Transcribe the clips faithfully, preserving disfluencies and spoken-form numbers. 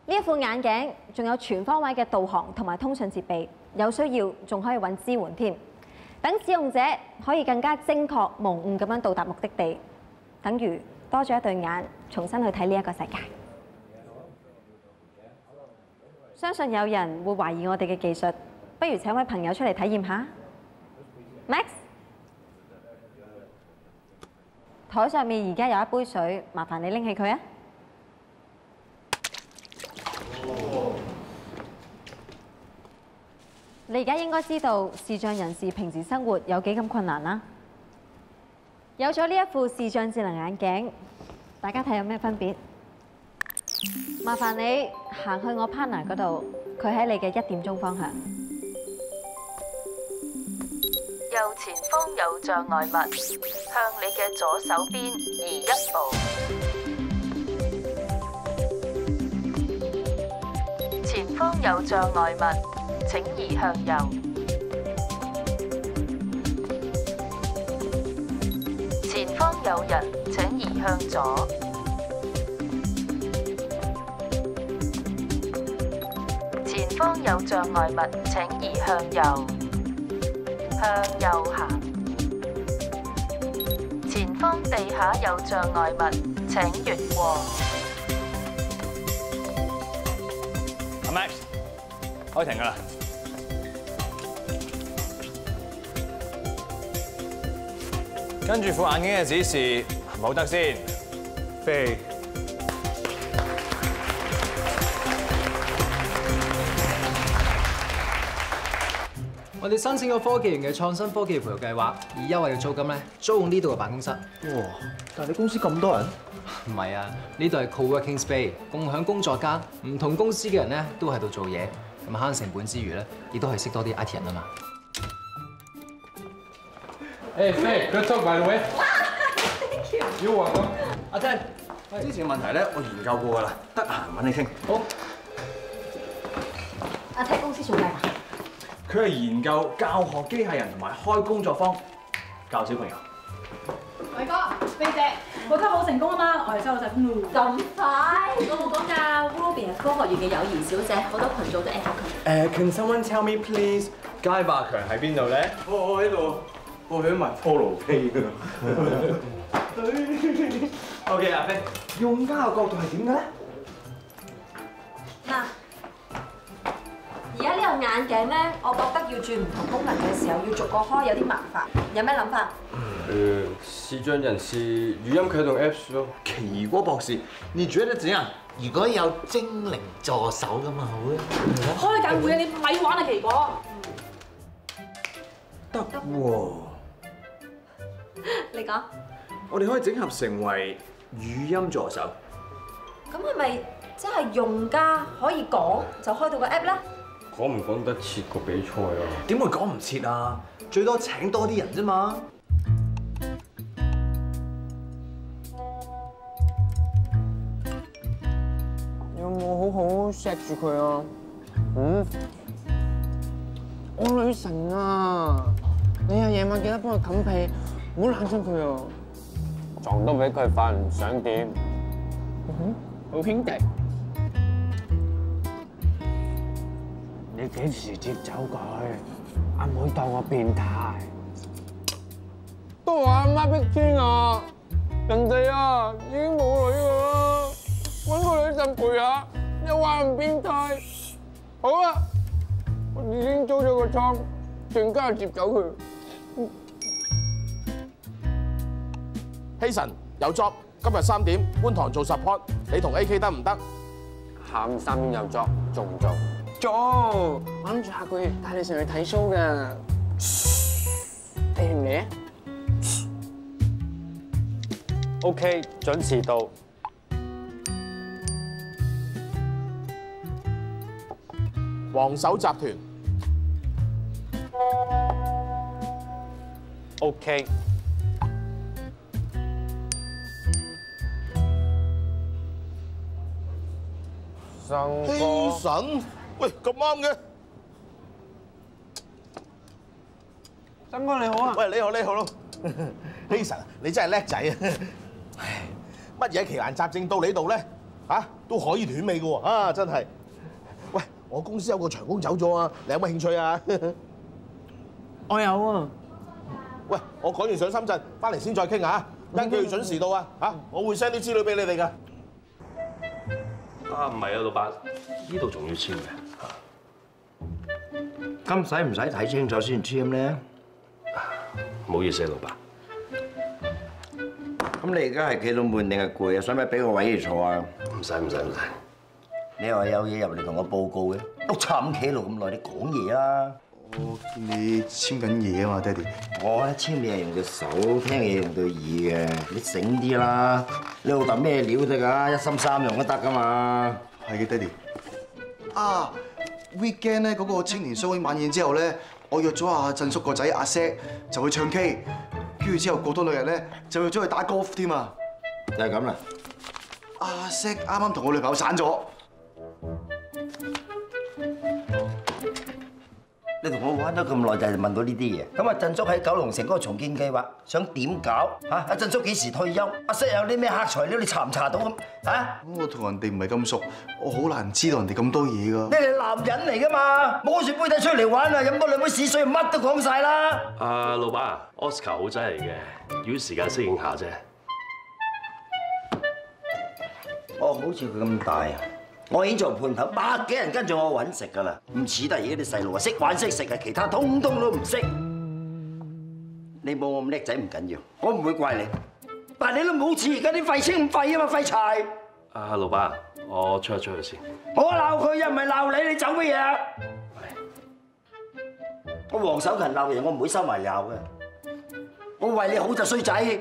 呢一副眼鏡仲有全方位嘅導航同埋通訊設備，有需要仲可以揾支援添，等使用者可以更加精確無誤咁樣到達目的地，等於多咗一對眼，重新去睇呢一個世界。相信有人會懷疑我哋嘅技術，不如請位朋友出嚟體驗下。Max， 台上面而家有一杯水，麻煩你拎起佢啊！你而家應該知道視障人士平時生活有幾咁困難啦。有咗呢一副視障智能眼鏡，大家睇有咩分別？麻煩你行去我 partner 嗰度，佢喺你嘅一點鐘方向。 右前方有障礙物，向你嘅左手邊移一步。前方有障礙物，請移向右。前方有人，請移向左。前方有障礙物，請移向右。向右行。前方地下有障礙物，請越過。 阿 Max， 可以停㗎啦。跟住副眼鏡嘅指示，冇得先。飛。 我哋申請個科技園嘅創新科技培育計劃，以優惠嘅租金咧，租用呢度嘅辦公室。 哇！但係你公司咁多人？ 唔係啊，呢度係 co-working space， 共享工作間，唔同公司嘅人咧都喺度做嘢，咁慳成本之餘咧，亦都係識多啲 I T 人啊嘛。 誒飛 good talk by the way。Thank you。要喎咁。 阿聽，之前嘅問題咧，我研究過㗎啦，得閒揾你傾。好。 阿聽公司做咩啊？ 佢係研究教學機械人同埋開工作坊，教小朋友。 偉哥，飛姐，個級好成功啊嘛，我哋收到曬風咯。 咁快？我冇講㗎 ，Ruby 係科學園嘅友誼小姐，好多群組都 at 佢。 誒 ，Can someone tell me please？ 街霸強喺邊度咧？我我喺度，我喺埋 Polo Pay 㗎。OK， 阿飛，用家嘅角度係點嘅咧？ 嗱。而家呢個眼鏡咧，我覺得要轉唔同功能嘅時候，要逐個開有啲麻煩。有咩諗法？ 誒，視障人士語音啟動 Apps 咯。 奇果博士，你覺得怎樣？ 如果有精靈助手咁啊好啊！ 開緊會啊，你咪玩啊奇果。 得喎。 你講。 我哋可以整合成為語音助手。 咁係咪即係用家可以講就開到個 app 咧？ 趕唔趕得切個比賽啊？ 點會趕唔切啊？最多請多啲人啫嘛。 有冇好好錫住佢啊？嗯，我女神啊！你啊夜晚記得幫佢冚被，唔好冷親佢啊！ 床都俾佢瞓，想點？ 嗯，好兄弟。 你幾時接走佢？阿妹當我變態。 都話阿媽逼遷啊！人哋啊已經冇女㗎啦，揾個女神陪下，又話唔變態。好啊，我已經租咗個倉，陣間就接走佢。 希神有 job，今日三點觀塘做 support， 你同 A K 得唔得？ 喊三點有 job， 做唔做？ 做，我諗住下個月帶你上去睇 show 㗎。嚟唔嚟啊 ？OK， 準時到。 黃手集團。 OK。生希神，喂咁啱嘅。 生哥你好啊！ 喂你好你好咯，希神你真係叻仔啊！唉，乜嘢奇難雜症到你度咧？ 嚇都可以斷尾嘅喎，啊真係。喂，我公司有個長工走咗啊，你有冇興趣啊？ 我有啊。 喂，我趕完上深圳，翻嚟先再傾下，跟住準時到啊！嚇，我會 send 啲資料俾你哋㗎。 啊，唔係啊，老闆，呢度仲要簽嘅。 咁使唔使睇清楚先簽咧？ 唔好意思啊，老闆。 咁你而家係企到悶定係攰啊？使唔使俾個位你坐啊？ 唔使唔使唔使。 你話有嘢入嚟同我報告嘅，碌柒咁企喺度咁耐，你講嘢啦！ 我見你簽緊嘢啊嘛，爹哋。 我咧簽嘢係用對手，聽嘢用對耳嘅，你醒啲啦！你老豆咩料得㗎？一心三用都得㗎嘛。 係嘅，爹哋。啊 ，weekend 咧嗰個青年商會晚宴之後咧，我約咗阿振叔個仔阿 Sir 就去唱 K， 跟住之後過多兩日咧就約咗去打 golf 添啊。 就係咁啦。 阿 Sir 啱啱同我女朋友散咗。 你同我玩咗咁耐，就係問到呢啲嘢。咁啊，振叔喺九龍城嗰個重建計劃想點搞？嚇，阿振叔幾時退休？阿 Sir 有啲咩黑材料？你查唔查到咁？嚇？ 咁我同人哋唔係咁熟，我好難知道人哋咁多嘢㗎。 你係男人嚟㗎嘛，摸住杯底出嚟玩啊！飲多兩杯屎水，乜都講晒啦。 啊，老闆 ，Oscar 好仔嚟嘅，要啲時間適應下啫。 哦，好似佢咁大啊！我已經做盤頭，百幾人跟住我揾食㗎啦，唔似得而家啲細路啊，識玩識食啊，其他通通都唔識。你冇我咁叻仔唔緊要，我唔會怪你。但係你都冇似而家啲廢青咁廢啊嘛，廢柴！ 啊，老闆，我出一出去先。 我鬧佢又唔係鬧你，你走乜嘢啊？我黃守勤鬧人，我唔會收埋鬧嘅。我為你好就衰仔。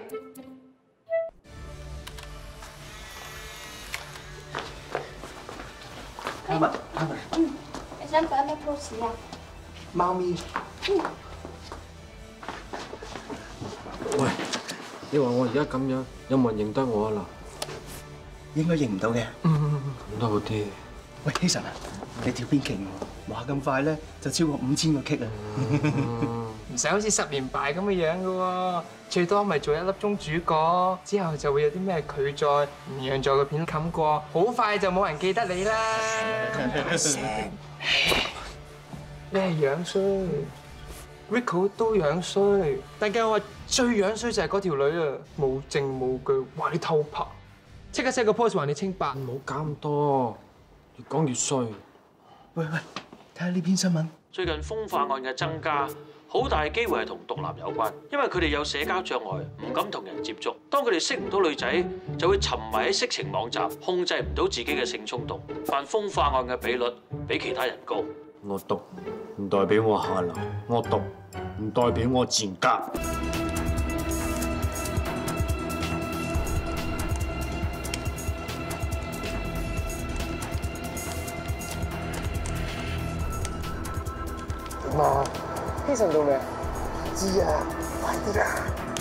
阿文，阿文，嗯，你想擺咩 pose 啊？ 貓咪。 喂，你話我而家咁樣，有冇人認得我啊嗱？ 應該認唔到嘅。 嗯，咁都好啲。 喂，希神啊，你條邊勁喎，話咁快咧就超過五千個 kick 啊！ 唔使好似十年敗咁嘅樣嘅喎，最多咪做一粒鐘主角，之後就會有啲咩拒載、唔讓座嘅片冚過，好快就冇人記得你啦。你係樣衰 ，Rico 都樣衰，但係我話最樣衰就係嗰條女啊，冇證冇據，話你偷拍，即刻 set 個 pose 話你清白， 唔好搞咁多，越講越衰。 喂喂，睇下呢篇新聞。 最近風化案嘅增加，好大機會係同毒男有關，因為佢哋有社交障礙，唔敢同人接觸。當佢哋識唔到女仔，就會沉迷喺色情網站，控制唔到自己嘅性衝動，犯風化案嘅比率比其他人高。 我毒唔代表我下流，我毒唔代表我賤格。 媽，希神到未？知啊，快啲啦！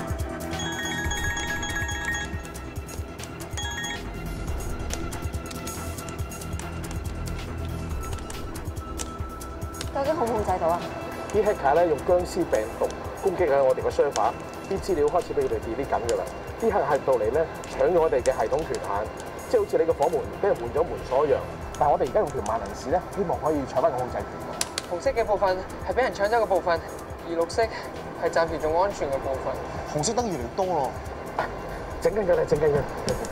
究竟控唔控制到啊？ 啲 hacker 咧用僵屍病毒攻擊喺我哋個 server，啲資料開始俾佢哋 delete 緊㗎啦。啲黑客到嚟咧搶咗我哋嘅系統權限，即係好似你個火門俾人換咗門鎖一樣。但係我哋而家用條萬能匙咧，希望可以搶翻個控制權。 紅色嘅部分係俾人搶走嘅部分，而綠色係暫時仲安全嘅部分。 紅色燈越嚟越多咯， 整緊㗎啦，整緊㗎。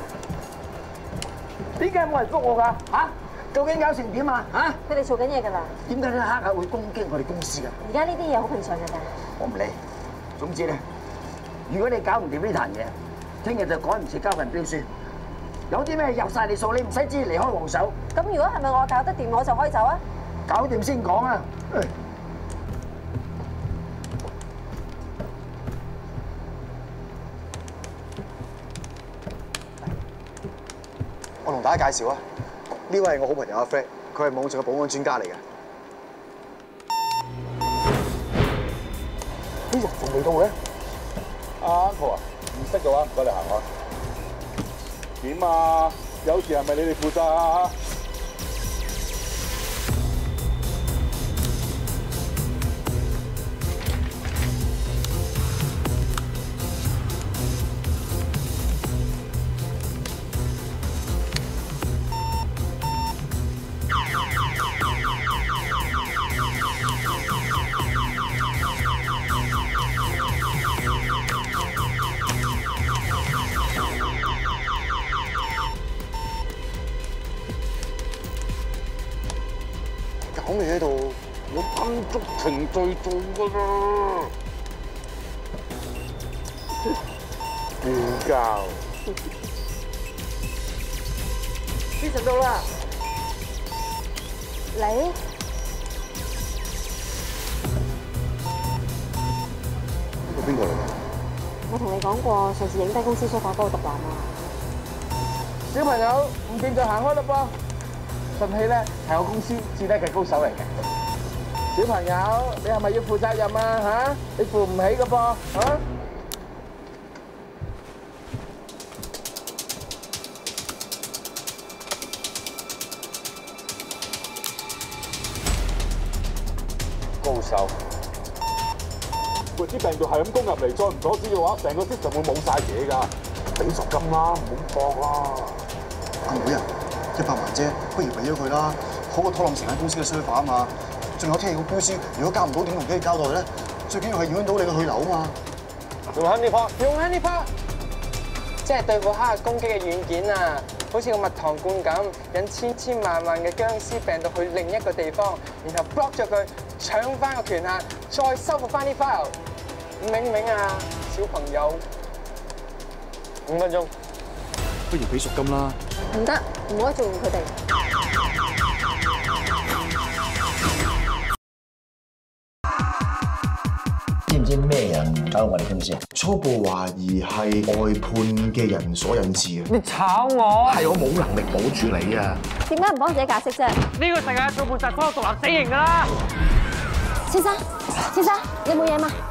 點解冇人覆我㗎？嚇？究竟搞成點啊？嚇？ 佢哋做緊嘢㗎啦。 點解啲黑客會攻擊我哋公司㗎？ 而家呢啲嘢好平常㗎咋。 我唔理。總之咧，如果你搞唔掂呢壇嘢，聽日就趕唔切交份標書。有啲咩入晒你數，你唔使知離開黃手。 咁如果係咪我搞得掂，我就可以走啊？ 搞掂先講啊！ 我同大家介紹啊，呢位係我好朋友阿 Fred， 佢係網上嘅保安專家嚟嘅。 呢日仲未到嘅？阿 Uncle 啊，唔識嘅話唔該你行開。點啊？有事係咪你哋負責啊？ 咁你喺度，我跟足程序做㗎啦。亂教。呢陣到啦。 你？ 呢個邊個嚟㗎？ 我同你講過，上次影低公司梳化嗰個獨男啊。 小朋友唔見就行開啦噃。順氣咧係我公司至低嘅高手嚟嘅。小朋友，你係咪要負責任啊？嚇，你負唔起㗎噃嚇。高手，喂！啲病毒係咁攻入嚟，再唔阻止嘅話，成個 system 會冇晒嘢㗎。俾贖金啦，唔好搏啦。 阿妹啊，一百萬啫，不如俾咗佢啦，好過拖冧成間公司嘅 server 啊嘛。仲有聽日個 Q C，如果交唔到點同機交代咧？最緊要係影響到你嘅去留啊嘛。 用 Honeypot， 用 Honeypot，即係對付黑客攻擊嘅軟件啊！好似個蜜糖罐咁，引千千萬萬嘅僵屍病毒去另一個地方，然後 block 咗佢，搶翻個權限，再收復翻啲 file。明唔明啊，小朋友？五分鐘。 不如俾贖金啦。 唔得，唔可以做佢哋。 知唔知咩人搞我哋公司啊？ 初步懷疑係外判嘅人所引致啊！ 你炒我？ 係我冇能力保住你啊！ 點解唔幫自己解釋啫？ 呢個世界做負責所有獨立死刑㗎啦！ 先生，先生，你冇嘢嘛？